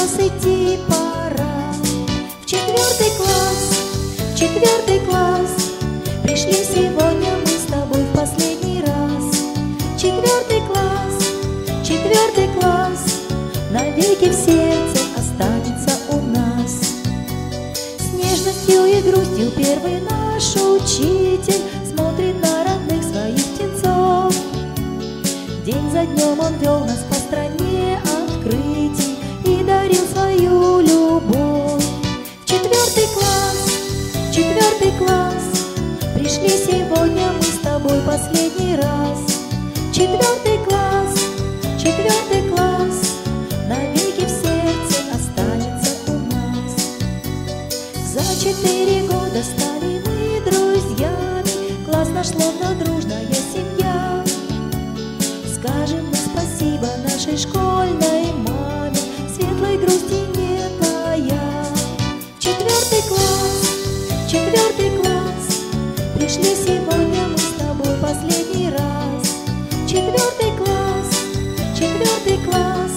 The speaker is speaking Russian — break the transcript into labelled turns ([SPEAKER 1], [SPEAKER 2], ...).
[SPEAKER 1] сейчас идти пора. В четвертый класс пришли сегодня мы с тобой в последний раз. Четвертый класс, навеки в сердце останется у нас. С нежностью и грустью первый наш учитель смотрит на родных своих птенцов. День за днем он вел нас по стране открытий и дарил свою любовь. В четвертый класс пришли сегодня мы с тобой последний раз. Четвертый класс, навеки в сердце останется у нас. За 4 года стали мы друзьями, класс наш словно дружная семья. Скажем мы спасибо нашей школьной маме, светлой грусти не тая. В четвертый класс пришли сегодня мы с тобой последний раз. Четвертый класс,